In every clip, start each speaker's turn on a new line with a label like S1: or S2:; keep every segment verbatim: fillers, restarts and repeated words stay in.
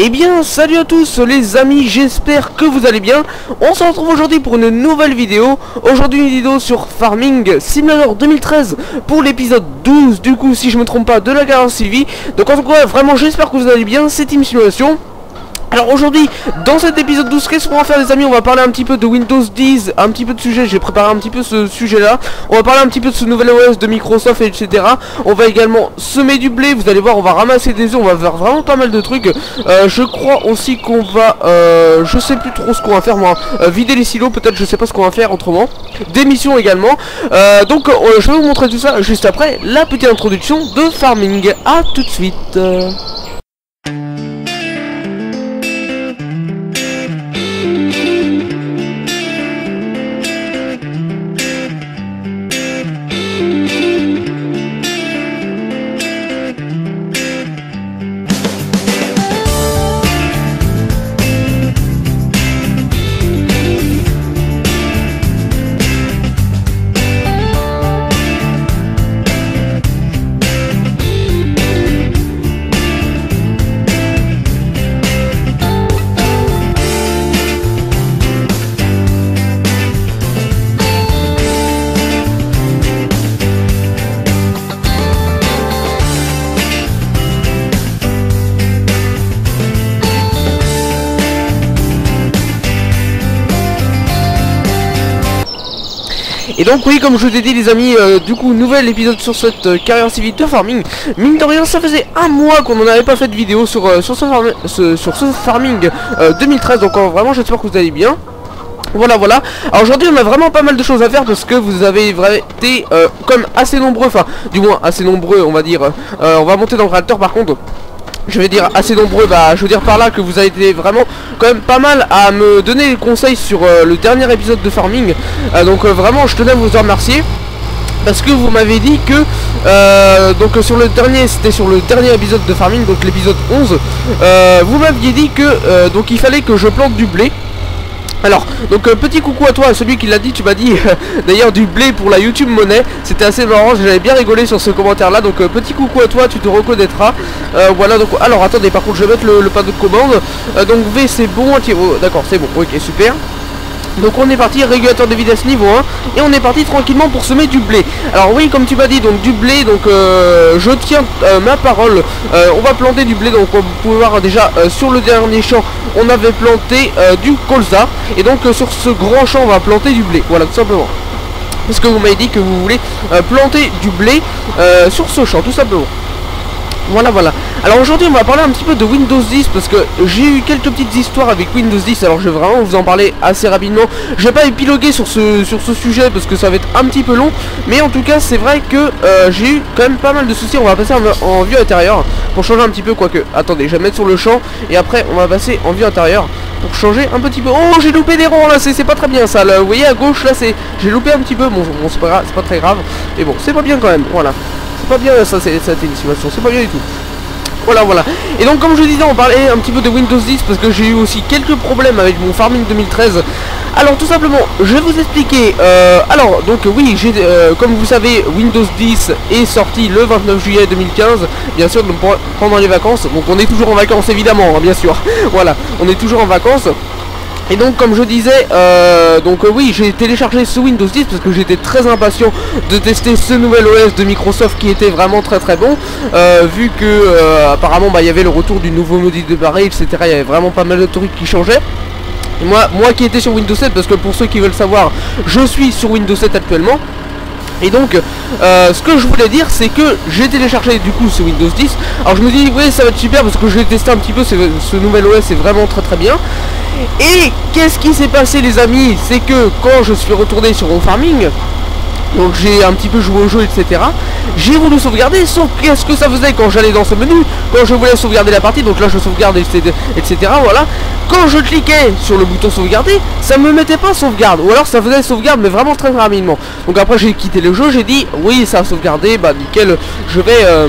S1: Eh bien salut à tous les amis, j'espère que vous allez bien. On se retrouve aujourd'hui pour une nouvelle vidéo. Aujourd'hui une vidéo sur Farming Simulator deux mille treize pour l'épisode douze, du coup si je me trompe pas, de la guerre Sylvie. Donc en tout cas vraiment j'espère que vous allez bien, c'est Team Simulation. Alors aujourd'hui, dans cet épisode douze, qu'est-ce qu'on va faire les amis? On va parler un petit peu de Windows dix, un petit peu de sujet, j'ai préparé un petit peu ce sujet là. On va parler un petit peu de ce nouvel O S de Microsoft, et cetera. On va également semer du blé, vous allez voir, on va ramasser des œufs, on va faire vraiment pas mal de trucs. euh, Je crois aussi qu'on va, euh, je sais plus trop ce qu'on va faire moi, euh, vider les silos peut-être, je sais pas ce qu'on va faire autrement. Des missions également, euh, donc euh, je vais vous montrer tout ça juste après la petite introduction de Farming. À tout de suite. Et donc oui, comme je vous ai dit les amis, euh, du coup nouvel épisode sur cette euh, carrière civile de Farming. Mine de rien, ça faisait un mois qu'on n'en avait pas fait de vidéo sur, euh, sur, ce, farm ce, sur ce Farming euh, deux mille treize. Donc euh, vraiment j'espère que vous allez bien. Voilà voilà, alors aujourd'hui on a vraiment pas mal de choses à faire parce que vous avez été euh, comme assez nombreux, enfin du moins assez nombreux on va dire. euh, On va monter dans le réacteur par contre. Je vais dire assez nombreux, bah je veux dire par là que vous avez été vraiment quand même pas mal à me donner des conseils sur euh, le dernier épisode de Farming. euh, Donc euh, vraiment je tenais à vous en remercier. Parce que vous m'avez dit que euh, donc sur le dernier, c'était sur le dernier épisode de Farming, donc l'épisode onze, euh, vous m'aviez dit que euh, donc il fallait que je plante du blé. Alors, donc euh, petit coucou à toi, celui qui l'a dit, tu m'as dit euh, d'ailleurs du blé pour la YouTube monnaie. C'était assez marrant, j'avais bien rigolé sur ce commentaire là. Donc euh, petit coucou à toi, tu te reconnaîtras. euh, Voilà, donc alors attendez, par contre je vais mettre le, le panneau de commande. euh, Donc V c'est bon, oh, d'accord c'est bon, ok super. Donc on est parti, régulateur de vitesse niveau un. Et on est parti tranquillement pour semer du blé. Alors oui, comme tu m'as dit, donc du blé. Donc euh, je tiens euh, ma parole. euh, On va planter du blé. Donc vous pouvez voir déjà euh, sur le dernier champ on avait planté euh, du colza. Et donc euh, sur ce grand champ on va planter du blé. Voilà tout simplement. Parce que vous m'avez dit que vous voulez euh, planter du blé euh, sur ce champ tout simplement. Voilà voilà. Alors aujourd'hui on va parler un petit peu de Windows dix parce que j'ai eu quelques petites histoires avec Windows dix. Alors je vais vraiment vous en parler assez rapidement. Je vais pas épiloguer sur ce, sur ce sujet parce que ça va être un petit peu long. Mais en tout cas c'est vrai que euh, j'ai eu quand même pas mal de soucis. On va passer en, en vue intérieure pour changer un petit peu, quoique. Attendez, je vais mettre sur le champ et après on va passer en vue intérieure pour changer un petit peu. Oh, j'ai loupé des rangs là, c'est pas très bien ça là. Vous voyez à gauche là, c'est j'ai loupé un petit peu. Bon, bon c'est pas, pas très grave. Mais bon, c'est pas bien quand même, voilà. C'est pas bien ça, c'est cette émission, c'est pas bien du tout. Voilà voilà. Et donc comme je disais, on parlait un petit peu de Windows dix parce que j'ai eu aussi quelques problèmes avec mon Farming deux mille treize. Alors tout simplement, je vais vous expliquer. euh, Alors donc oui, j'ai euh, comme vous savez, Windows dix est sorti le vingt-neuf juillet deux mille quinze. Bien sûr, donc pendant les vacances. Donc on est toujours en vacances évidemment, hein, bien sûr. Voilà, on est toujours en vacances. Et donc comme je disais, euh, donc euh, oui j'ai téléchargé ce Windows dix parce que j'étais très impatient de tester ce nouvel O S de Microsoft qui était vraiment très très bon. euh, Vu que euh, apparemment bah, il y avait le retour du nouveau module de barré, etc. Il y avait vraiment pas mal de trucs qui changeaient. Et moi, moi qui étais sur Windows sept, parce que pour ceux qui veulent savoir, je suis sur Windows sept actuellement. Et donc euh, ce que je voulais dire c'est que j'ai téléchargé du coup ce Windows dix. Alors je me dis oui ça va être super parce que je vais tester un petit peu ce, ce nouvel O S, c'est vraiment très très bien. Et qu'est-ce qui s'est passé les amis? C'est que quand je suis retourné sur mon Farming, donc j'ai un petit peu joué au jeu, etc. J'ai voulu sauvegarder, sauf qu'est-ce que ça faisait quand j'allais dans ce menu, quand je voulais sauvegarder la partie, donc là je sauvegarde, etc. Voilà. Quand je cliquais sur le bouton sauvegarder, ça me mettait pas sauvegarde, ou alors ça faisait sauvegarde mais vraiment très rapidement. Donc après j'ai quitté le jeu, j'ai dit oui ça a sauvegardé, bah nickel, je vais... Euh,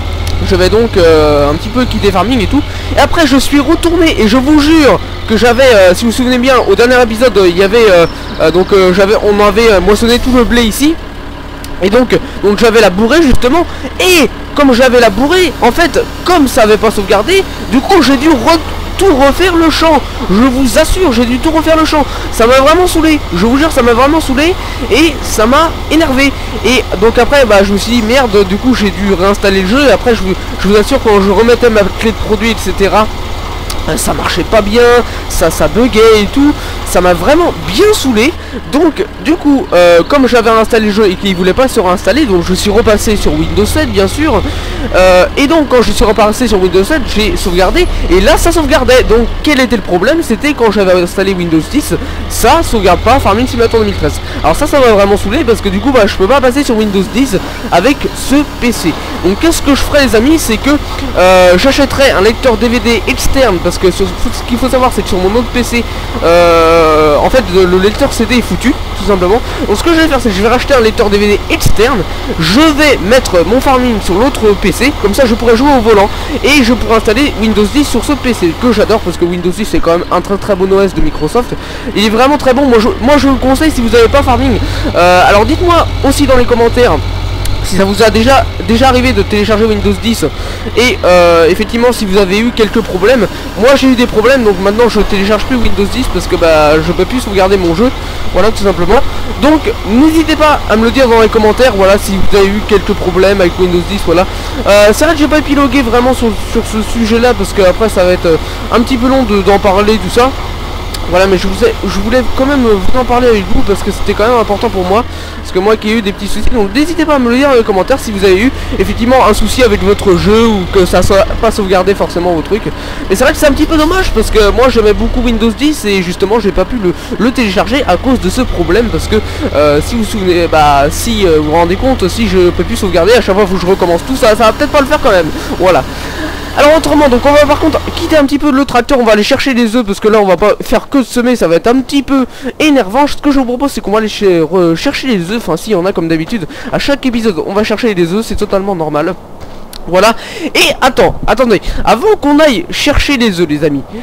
S1: Je vais donc euh, un petit peu quitter Farming et tout. Et après je suis retourné et je vous jure que j'avais, euh, si vous vous souvenez bien, au dernier épisode, il y avait euh, euh, donc euh, j'avais, on avait euh, moissonné tout le blé ici. Et donc, donc j'avais la bourrée justement. Et comme j'avais la bourrée, en fait, comme ça avait pas sauvegardé, du coup j'ai dû re tout refaire le champ. Je vous assure, j'ai dû tout refaire le champ. Ça m'a vraiment saoulé. Je vous jure, ça m'a vraiment saoulé. Et ça m'a énervé. Et donc après, bah, je me suis dit, merde, du coup, j'ai dû réinstaller le jeu. Et après, je vous, je vous assure, quand je remettais ma clé de produit, et cetera, ça marchait pas bien, ça ça buguait et tout, ça m'a vraiment bien saoulé. Donc du coup euh, comme j'avais installé le jeu et qu'il voulait pas se réinstaller, donc je suis repassé sur Windows sept bien sûr, euh, et donc quand je suis repassé sur Windows sept, j'ai sauvegardé et là ça sauvegardait. Donc quel était le problème? C'était quand j'avais installé Windows dix, ça sauvegarde pas Farming Simulator deux mille treize. Alors ça ça m'a vraiment saoulé parce que du coup bah je peux pas passer sur Windows dix avec ce P C. Donc qu'est-ce que je ferai les amis? C'est que euh, j'achèterai un lecteur D V D externe, parce que sur, ce qu'il faut savoir c'est que sur mon autre P C euh, en fait le, le lecteur C D est foutu tout simplement. Donc ce que je vais faire c'est que je vais racheter un lecteur D V D externe, je vais mettre mon Farming sur l'autre P C, comme ça je pourrai jouer au volant et je pourrai installer Windows dix sur ce P C que j'adore, parce que Windows dix c'est quand même un très très bon O S de Microsoft. Il est vraiment très bon, moi je, moi je le conseille si vous n'avez pas Farming. Euh, alors dites-moi aussi dans les commentaires si ça vous a déjà déjà arrivé de télécharger Windows dix et euh, effectivement si vous avez eu quelques problèmes. Moi j'ai eu des problèmes, donc maintenant je télécharge plus Windows dix parce que bah je peux plus sauvegarder mon jeu, voilà tout simplement. Donc n'hésitez pas à me le dire dans les commentaires, voilà, si vous avez eu quelques problèmes avec Windows dix, voilà. Euh, c'est vrai que j'ai pas épilogué vraiment sur, sur ce sujet là parce que après ça va être euh, un petit peu long d'en parler tout ça. Voilà, mais je, vous ai, je voulais quand même vous en parler avec vous parce que c'était quand même important pour moi, parce que moi qui ai eu des petits soucis, donc n'hésitez pas à me le dire dans les commentaires si vous avez eu effectivement un souci avec votre jeu ou que ça soit pas sauvegardé forcément vos trucs. Mais c'est vrai que c'est un petit peu dommage parce que moi j'aimais beaucoup Windows dix et justement j'ai pas pu le, le télécharger à cause de ce problème, parce que euh, si vous vous souvenez, bah si euh, vous vous rendez compte, si je peux plus sauvegarder à chaque fois que je recommence tout ça, ça va peut-être pas le faire quand même, voilà. Alors autrement, donc on va par contre quitter un petit peu le tracteur, on va aller chercher des œufs parce que là on va pas faire que de semer, ça va être un petit peu énervant. Ce que je vous propose c'est qu'on va aller ch chercher les œufs, enfin si y en a comme d'habitude, à chaque épisode on va chercher des œufs, c'est totalement normal. Voilà, et attends, attendez, avant qu'on aille chercher les œufs les amis,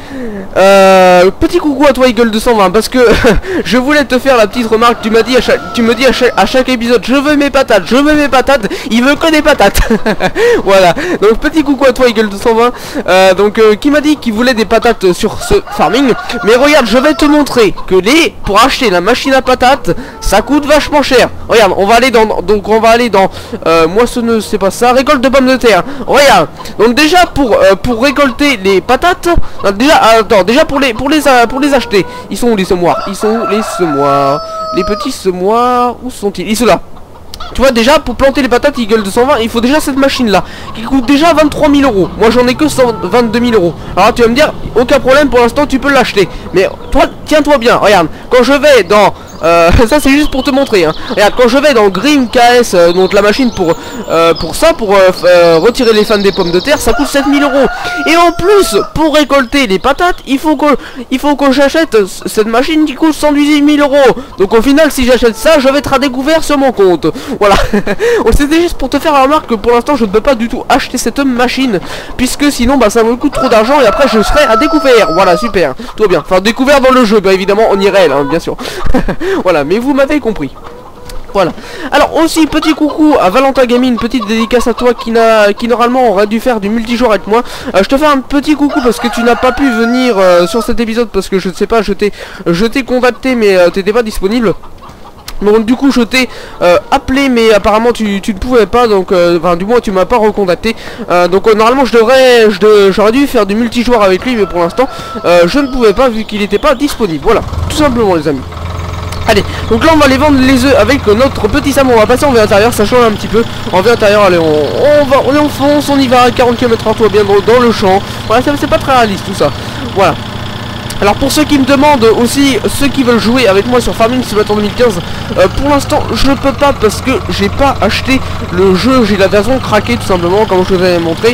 S1: euh, petit coucou à toi Eagle deux cent vingt, parce que je voulais te faire la petite remarque, tu m'as dit à chaque, tu me dis à chaque, à chaque épisode, je veux mes patates, je veux mes patates, il veut que des patates. Voilà, donc petit coucou à toi Eagle deux cent vingt, euh, donc euh, qui m'a dit qu'il voulait des patates sur ce Farming, mais regarde, je vais te montrer que les, pour acheter la machine à patates, ça coûte vachement cher. Regarde, on va aller dans, donc on va aller dans, euh, moissonneuse, c'est pas ça, récolte de pommes de terre. Regarde, donc déjà pour euh, pour récolter les patates, non, déjà attends, déjà pour les pour les euh, pour les acheter, ils sont où les semoirs? Ils sont où les semoirs? Les petits semoirs, où sont-ils? Ils sont là. Tu vois, déjà pour planter les patates Eagle deux cent vingt, il faut déjà cette machine là qui coûte déjà vingt-trois mille euros. Moi j'en ai que cent vingt-deux mille euros. Alors tu vas me dire, aucun problème, pour l'instant tu peux l'acheter. Mais toi, tiens-toi bien, regarde, quand je vais dans Euh, ça c'est juste pour te montrer hein. Regarde, quand je vais dans Green K S, euh, donc la machine pour euh, pour ça, pour euh, euh, retirer les fans des pommes de terre, ça coûte sept mille euros. Et en plus, pour récolter les patates, il faut que il faut que j'achète cette machine qui coûte cent dix-huit mille euros. Donc au final, si j'achète ça, je vais être à découvert sur mon compte. Voilà. C'était juste pour te faire la remarque que pour l'instant, je ne peux pas du tout acheter cette machine, puisque sinon, bah ça me coûte trop d'argent et après je serai à découvert. Voilà, super, tout va bien. Enfin, découvert dans le jeu, bah évidemment, on irait là, hein, bien sûr. Voilà, mais vous m'avez compris. Voilà. Alors aussi petit coucou à Valentin Gaming, petite dédicace à toi qui n'a qui normalement aurait dû faire du multijoueur avec moi. Euh, je te fais un petit coucou parce que tu n'as pas pu venir euh, sur cet épisode parce que je ne sais pas, je t'ai je t'ai contacté mais euh, t'étais pas disponible. Donc du coup je t'ai euh, appelé mais apparemment tu, tu ne pouvais pas, donc euh, enfin du moins tu m'as pas recontacté. euh, Donc euh, normalement je devrais je j'aurais dû faire du multijoueur avec lui, mais pour l'instant euh, je ne pouvais pas vu qu'il n'était pas disponible. Voilà, tout simplement les amis. Allez, donc là on va aller vendre les œufs avec notre petit Sam. On va passer en vie intérieure, ça change un petit peu. En vie intérieure, allez, on, on va, on est en fonce, on y va à quarante kilomètres heure, tout va bien dans, dans le champ. Voilà, c'est pas très réaliste tout ça. Voilà. Alors pour ceux qui me demandent aussi, ceux qui veulent jouer avec moi sur Farming Simulator deux mille quinze, euh, pour l'instant je ne peux pas parce que j'ai pas acheté le jeu, j'ai la version craquée tout simplement comme je vous avais montré.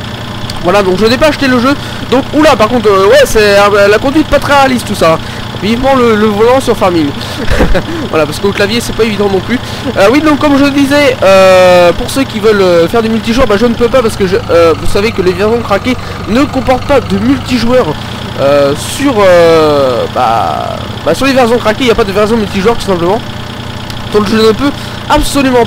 S1: Voilà, donc je n'ai pas acheté le jeu. Donc oula, par contre euh, ouais, c'est euh, la conduite pas très réaliste tout ça. Vivement le, le volant sur Farming. Voilà, parce qu'au clavier c'est pas évident non plus. euh, Oui, donc comme je disais, euh, pour ceux qui veulent euh, faire du multijoueur, bah je ne peux pas parce que je, euh, vous savez que les versions craquées ne comportent pas de multijoueur. euh, Sur euh, bah, bah sur les versions craquées il n'y a pas de version multijoueur tout simplement. Donc je ne peux absolument pas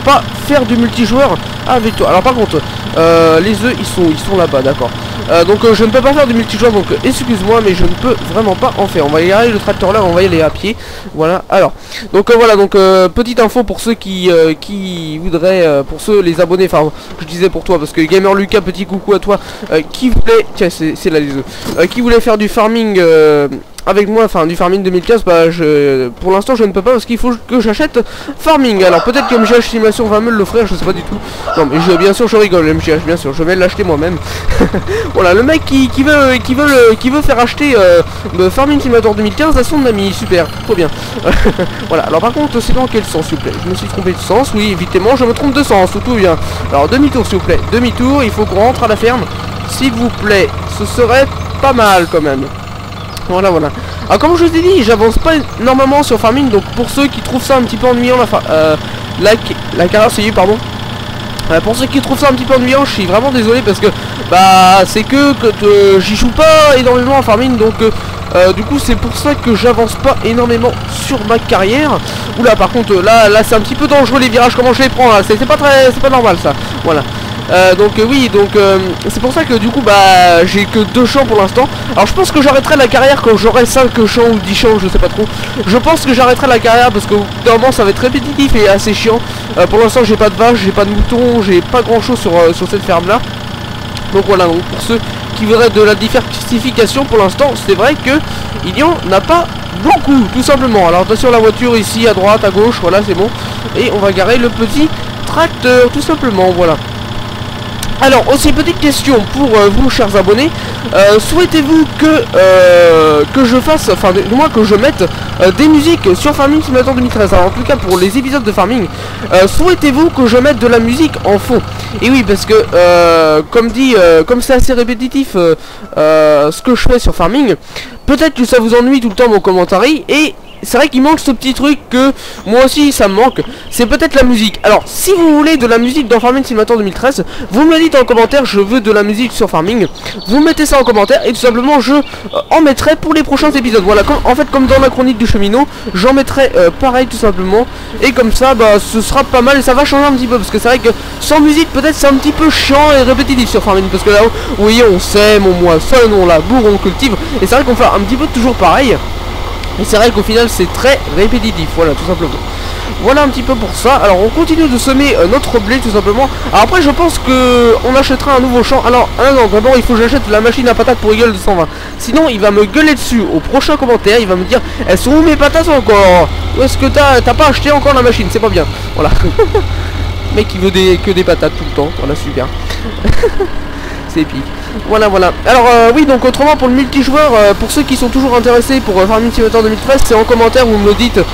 S1: faire du multijoueur avec toi. Alors par contre, euh, les œufs ils sont, ils sont là-bas, d'accord. Euh, donc euh, je ne peux pas faire du multijoueur, donc euh, excuse-moi, mais je ne peux vraiment pas en faire. On va y aller le tracteur là, on va y aller à pied. Voilà, alors, donc euh, voilà, donc euh, petite info pour ceux qui, euh, qui voudraient, euh, pour ceux, les abonnés, enfin, je disais pour toi, parce que Gamer Lucas, petit coucou à toi, euh, qui voulait, tiens, c'est là les œufs, euh, qui voulait faire du farming... Euh, avec moi, enfin du farming deux mille quinze, bah je pour l'instant je ne peux pas parce qu'il faut que j'achète farming. Alors peut-être que M G H Simulation va me l'offrir, je sais pas du tout. Non mais je, bien sûr je rigole, M G H, bien sûr, je vais l'acheter moi-même. Voilà, le mec qui, qui veut qui veut qui veut faire acheter euh, Farming Simulator deux mille quinze à son ami, super, trop bien. Voilà, alors par contre c'est dans quel sens s'il vous plaît? Je me suis trompé de sens, oui évidemment je me trompe de sens, tout, tout bien. Alors demi-tour s'il vous plaît, demi-tour, il faut qu'on rentre à la ferme. S'il vous plaît, ce serait pas mal quand même. Voilà, voilà. Alors comme je vous ai dit, j'avance pas énormément sur Farming, donc pour ceux qui trouvent ça un petit peu ennuyant, la, euh, la, la carrière c'est eu, pardon. Euh, pour ceux qui trouvent ça un petit peu ennuyant, je suis vraiment désolé parce que bah c'est que, que euh, j'y joue pas énormément à Farming, donc euh, euh, du coup c'est pour ça que j'avance pas énormément sur ma carrière. Oula, par contre là, là c'est un petit peu dangereux les virages, comment je les prends là, c'est pas très, c'est pas normal ça. Voilà. Euh, donc euh, oui, donc euh, c'est pour ça que du coup bah j'ai que deux champs pour l'instant. Alors je pense que j'arrêterai la carrière quand j'aurai cinq champs ou dix champs, je sais pas trop. Je pense que j'arrêterai la carrière parce que normalement ça va être répétitif et assez chiant. euh, Pour l'instant j'ai pas de vaches, j'ai pas de moutons, j'ai pas grand chose sur, euh, sur cette ferme là. Donc voilà, donc pour ceux qui voudraient de la diversification, pour l'instant c'est vrai que il y en a pas beaucoup, tout simplement. Alors attention la voiture ici à droite, à gauche, voilà c'est bon. Et on va garer le petit tracteur, tout simplement, voilà. Alors aussi petite question pour euh, vous chers abonnés, euh, souhaitez-vous que euh, que je fasse, enfin du moins que je mette euh, des musiques sur Farming Simulator deux mille treize. Alors en tout cas pour les épisodes de Farming, euh, souhaitez-vous que je mette de la musique en fond? Et oui parce que euh, comme dit, euh, comme c'est assez répétitif euh, euh, ce que je fais sur Farming, peut-être que ça vous ennuie tout le temps mon commentaire et c'est vrai qu'il manque ce petit truc que moi aussi ça me manque, c'est peut-être la musique. Alors si vous voulez de la musique dans Farming Simulator deux mille treize, vous me le dites en commentaire, je veux de la musique sur Farming. Vous mettez ça en commentaire et tout simplement je euh, en mettrai pour les prochains épisodes. Voilà, comme, en fait comme dans la chronique du cheminot, j'en mettrai euh, pareil tout simplement. Et comme ça bah ce sera pas mal et ça va changer un petit peu. Parce que c'est vrai que sans musique peut-être c'est un petit peu chiant et répétitif sur Farming. Parce que là, vous voyez, on sème, on moissonne, on laboure, on cultive. Et c'est vrai qu'on fait un petit peu toujours pareil. Et c'est vrai qu'au final c'est très répétitif, voilà tout simplement. Voilà un petit peu pour ça. Alors on continue de semer euh, notre blé tout simplement. Alors après je pense que on achètera un nouveau champ. Alors ah non, d'abord il faut que j'achète la machine à patates pour Eagle deux cent vingt. Sinon il va me gueuler dessus au prochain commentaire. Il va me dire, elles sont où mes patates encore? Où est-ce que t'as t'as pas acheté encore la machine? C'est pas bien. Voilà. Mec qui veut des, que des patates tout le temps. Voilà, super. C'est épique. Voilà, voilà. Alors euh, oui, donc autrement pour le multijoueur, euh, pour ceux qui sont toujours intéressés pour euh, Farming Simulator deux mille treize, c'est en commentaire vous me le dites.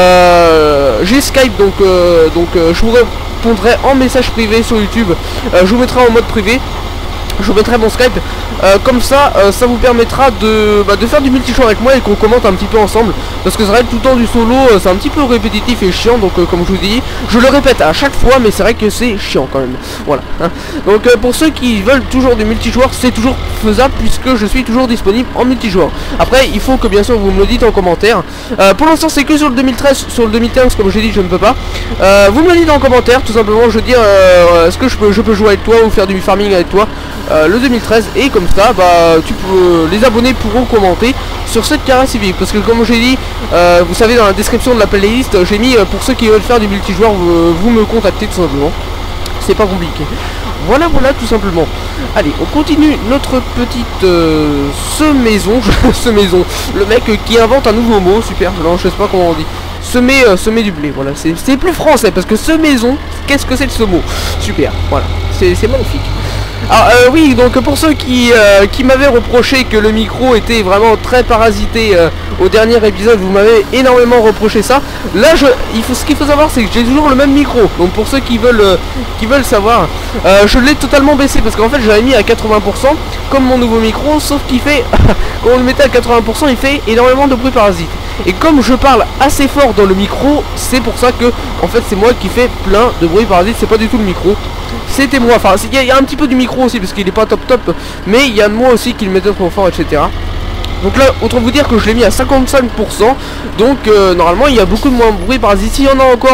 S1: euh, J'ai Skype, donc euh, donc euh, je vous répondrai en message privé sur YouTube. euh, Je vous mettrai en mode privé. Je vous mettrai mon Skype, euh, comme ça, euh, ça vous permettra de, bah, de faire du multijoueur avec moi et qu'on commente un petit peu ensemble. Parce que c'est vrai que tout le temps du solo, euh, c'est un petit peu répétitif et chiant, donc euh, comme je vous dis, je le répète à chaque fois, mais c'est vrai que c'est chiant quand même. Voilà. Hein. Donc euh, pour ceux qui veulent toujours du multijoueur, c'est toujours faisable puisque je suis toujours disponible en multijoueur. Après, il faut que bien sûr vous me le dites en commentaire. Euh, pour l'instant, c'est que sur le deux mille treize, sur le deux mille quinze, comme j'ai dit, je ne peux pas. Euh, vous me le dites en commentaire, tout simplement, je veux dire, euh, est-ce que je peux, je peux jouer avec toi ou faire du farming avec toi? Euh, le deux mille treize et comme ça bah tu peux, les abonnés pourront commenter sur cette carrière civique parce que comme j'ai dit euh, vous savez dans la description de la playlist j'ai mis euh, pour ceux qui veulent faire du multijoueur vous, vous me contactez tout simplement, c'est pas compliqué. Voilà voilà tout simplement. Allez on continue notre petite euh, semaison. Semaison, le mec euh, qui invente un nouveau mot, super, non je sais pas comment on dit. Semer, euh, semer du blé, voilà, c'est plus français parce que semaison, qu'est-ce que c'est ce mot? Super, voilà, c'est magnifique. Alors euh, oui, donc pour ceux qui, euh, qui m'avaient reproché que le micro était vraiment très parasité euh, au dernier épisode, vous m'avez énormément reproché ça. Là, je, il faut, ce qu'il faut savoir, c'est que j'ai toujours le même micro. Donc pour ceux qui veulent, euh, qui veulent savoir, euh, je l'ai totalement baissé parce qu'en fait, j'avais mis à quatre-vingts pour cent comme mon nouveau micro, sauf qu'il fait, quand on le mettait à quatre-vingts pour cent, il fait énormément de bruit parasite. Et comme je parle assez fort dans le micro, c'est pour ça que, en fait, c'est moi qui fais plein de bruit parasite. C'est pas du tout le micro. C'était moi, enfin il y, y a un petit peu du micro aussi parce qu'il est pas top top, mais il y a moi aussi qui le mettait trop fort, etc. Donc là, autant vous dire que je l'ai mis à cinquante-cinq pour cent. Donc euh, normalement il y a beaucoup de moins de bruit parasite. S'il y en a encore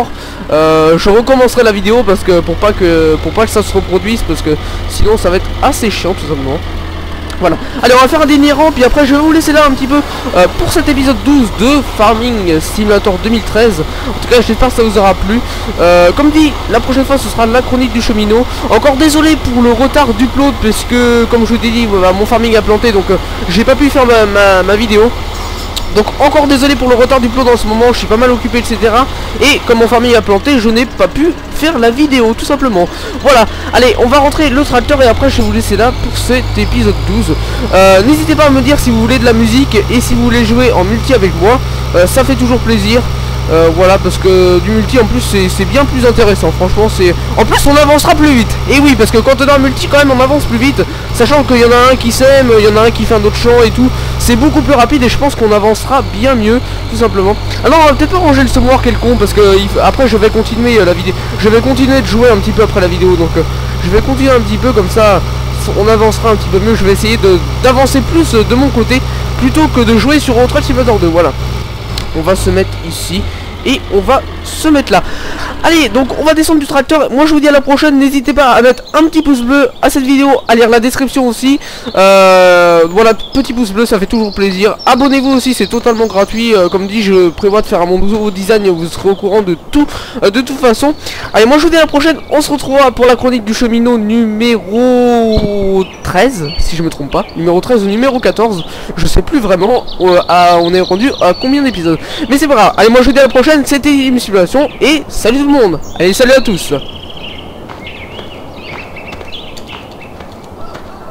S1: euh, je recommencerai la vidéo parce que pour pas que pour pas que ça se reproduise, parce que sinon ça va être assez chiant tout simplement. Voilà, allez, on va faire un dernier rang, puis après je vais vous laisser là un petit peu euh, pour cet épisode douze de Farming Simulator deux mille treize. En tout cas, j'espère que ça vous aura plu. euh, Comme dit, la prochaine fois ce sera la chronique du cheminot. Encore désolé pour le retard d'upload, parce que comme je vous ai dit, bah, mon farming a planté, donc euh, j'ai pas pu faire ma, ma, ma vidéo. Donc encore désolé pour le retard du upload en ce moment, je suis pas mal occupé, et cetera. Et comme mon farming a planté, je n'ai pas pu faire la vidéo, tout simplement. Voilà, allez, on va rentrer le tracteur et après je vais vous laisser là pour cet épisode douze. euh, N'hésitez pas à me dire si vous voulez de la musique et si vous voulez jouer en multi avec moi, euh, ça fait toujours plaisir. Euh, voilà, parce que du multi en plus c'est bien plus intéressant, franchement. C'est en plus on avancera plus vite. Et oui, parce que quand on est dans un multi quand même on avance plus vite, sachant qu'il y en a un qui sème, il y en a un qui fait un autre champ et tout. C'est beaucoup plus rapide et je pense qu'on avancera bien mieux, tout simplement. Ah non, on va peut-être pas ranger le semoir quel con, parce que il, après je vais continuer euh, la vidéo. Je vais continuer de jouer un petit peu après la vidéo, donc euh, je vais continuer un petit peu comme ça. On avancera un petit peu mieux. Je vais essayer de d'avancer plus euh, de mon côté plutôt que de jouer sur Trail Simulator deux. Voilà. On va se mettre ici et on va se mettre là. Allez, donc on va descendre du tracteur. Moi je vous dis à la prochaine. N'hésitez pas à mettre un petit pouce bleu à cette vidéo, à lire la description aussi. euh, Voilà, petit pouce bleu, ça fait toujours plaisir. Abonnez-vous aussi, c'est totalement gratuit. euh, Comme dit, je prévois de faire un mon nouveau design, vous serez au courant de tout, euh, de toute façon. Allez, moi je vous dis à la prochaine. On se retrouvera pour la chronique du cheminot numéro treize, si je me trompe pas. Numéro treize ou numéro quatorze, je sais plus vraiment. euh, à, On est rendu à combien d'épisodes, mais c'est pas grave. Allez, moi je vous dis à la prochaine. C'était une simulation et salut tout le monde. Allez, salut à tous.